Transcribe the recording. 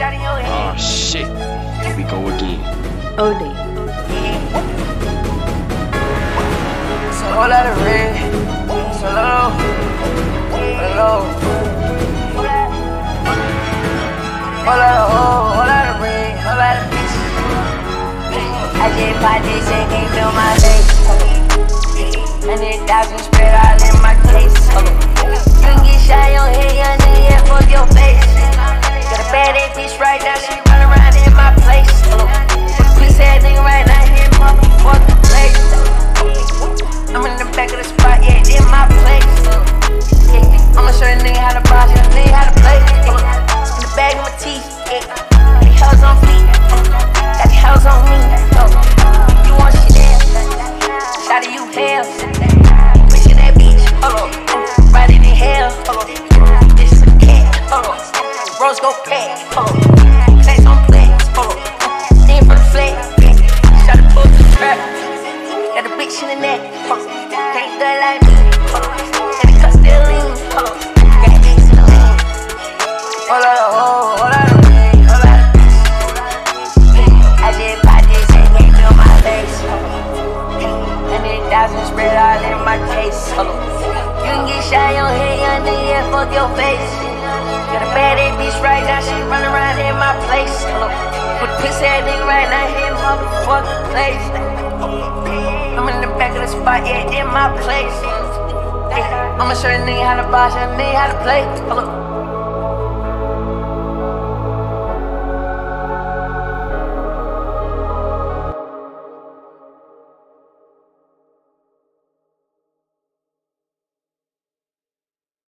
Oh shit, here we go again. Odie. So whole lot of red, so low, whole lot of red, whole lot of bitch. I just bought this and can't feel my face. 100,000 spread all in my case. You can get shot on head, young nigga, yeah, fuck your face. Got a bad ass bitch right now, she run around in my place. Pussy ass nigga right now, here, motherfucking place. I'm in the back of the spot, yeah, in my place. I'ma show the nigga how to box, show the nigga how to play. In the bag of my teeth, the hoes on fleek, got the hoes on me. You want shit there? Shout you hell, pushing that bitch, riding in hell. This is a cat, Rose go pack, place on flex, in for the flex. Shout the pull to the trap, got a bitch in the neck, can't do it like me, and the cut still lean, got X in the lean. Whole lot of rain, whole lot of bitch. I just bought this and can't feel my face. 100,000 spread all in my case. You can get shot on head, young nigga, yeah, fuck your face. Got a bad ass bitch right now, she run around in my place. Put a pussy ass nigga right now, here, motherfucking place. I'm in the back of the spot, yeah, in my place. I'ma show the nigga how to box, show the nigga how to play.